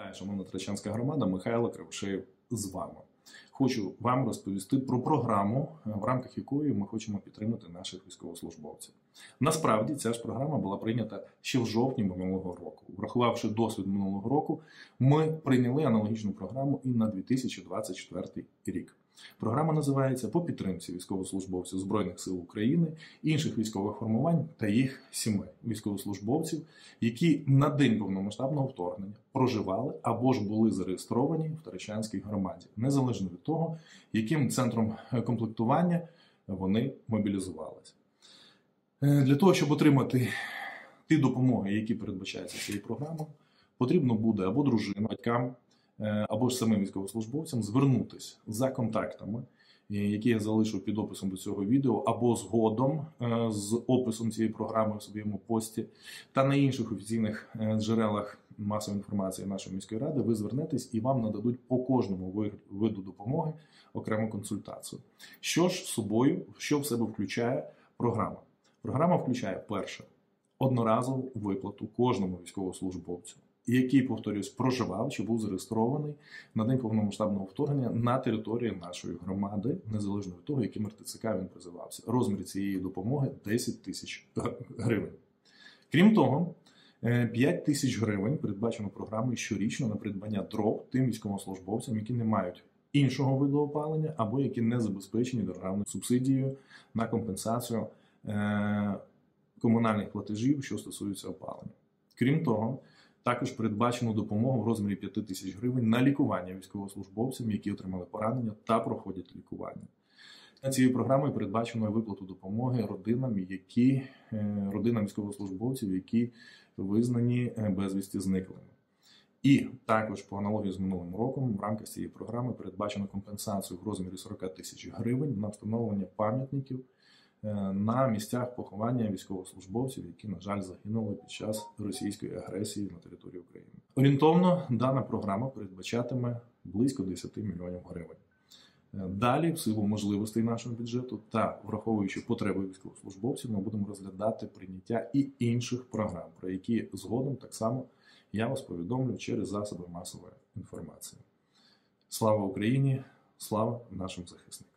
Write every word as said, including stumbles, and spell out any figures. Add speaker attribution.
Speaker 1: Вітаю, шановна Таращанська громада, Михайло Кривошеєв з вами. Хочу вам розповісти про програму, в рамках якої ми хочемо підтримати наших військовослужбовців. Насправді, ця ж програма була прийнята ще в жовтні минулого року. Врахувавши досвід минулого року, ми прийняли аналогічну програму і на дві тисячі двадцять четвертий рік. Програма називається «По підтримці військовослужбовців Збройних сил України, інших військових формувань та їх сімей» військовослужбовців, які на день повномасштабного вторгнення проживали або ж були зареєстровані в Таращанській громаді, незалежно від того, яким центром комплектування вони мобілізувалися. Для того, щоб отримати ті допомоги, які передбачаються цією програмою, потрібно буде або дружинам, батькам, або ж самим військовослужбовцям звернутися за контактами, які я залишу під описом до цього відео, або згодом з описом цієї програми в своєму пості, та на інших офіційних джерелах масової інформації нашої міської ради ви звернетесь і вам нададуть по кожному виду допомоги окрему консультацію. Що ж собою, що в себе включає програма? Програма включає, перше, одноразову виплату кожному військовослужбовцю, який, повторюсь, проживав чи був зареєстрований на день повномасштабного вторгнення на території нашої громади, незалежно від того, яким ер те це ка він призивався. Розмір цієї допомоги – десять тисяч гривень. Крім того, п'ять тисяч гривень передбачено програмою щорічно на придбання дров тим військовослужбовцям, які не мають іншого виду опалення або які не забезпечені державною субсидією на компенсацію комунальних платежів, що стосуються опалення. Крім того, також передбачено допомогу в розмірі п'ять тисяч гривень на лікування військовослужбовцям, які отримали поранення та проходять лікування. Цією програмою передбачено виплату допомоги родинам, які, родинам військовослужбовців, які визнані безвісти зниклими. І також по аналогії з минулим роком в рамках цієї програми передбачено компенсацію в розмірі сорок тисяч гривень на встановлення пам'ятників на місцях поховання військовослужбовців, які, на жаль, загинули під час російської агресії на території України. Орієнтовно дана програма передбачатиме близько десять мільйонів гривень. Далі, в силу можливостей нашого бюджету та враховуючи потреби військовослужбовців, ми будемо розглядати прийняття і інших програм, про які згодом так само я вас повідомлю через засоби масової інформації. Слава Україні! Слава нашим захисникам!